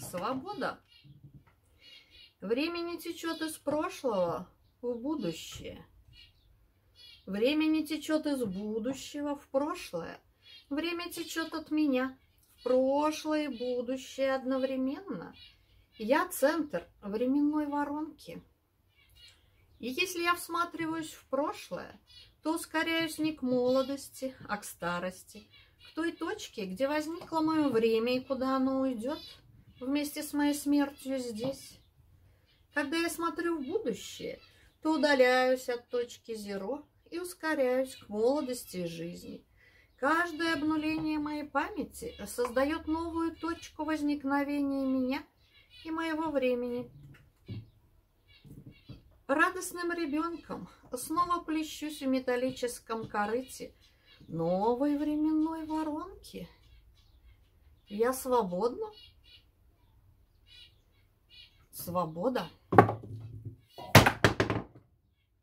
свобода. Время не течет из прошлого в будущее. Время не течет из будущего в прошлое. Время течет от меня в прошлое и будущее одновременно. Я центр временной воронки. И если я всматриваюсь в прошлое, то ускоряюсь не к молодости, а к старости, к той точке, где возникло мое время и куда оно уйдет вместе с моей смертью здесь. Когда я смотрю в будущее, то удаляюсь от точки зеро и ускоряюсь к молодости и жизни. Каждое обнуление моей памяти создает новую точку возникновения меня и моего времени. Радостным ребенком снова плещусь в металлическом корыте новой временной воронки. Я свободна? Свобода.